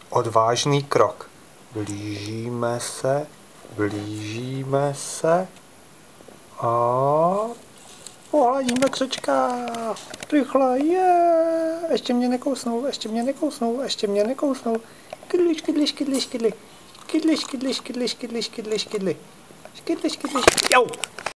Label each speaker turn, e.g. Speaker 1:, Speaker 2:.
Speaker 1: odvážný krok. Blížíme se a pohladíme křečka. Rychle, ještě mě nekousnou. Kydli. Jau.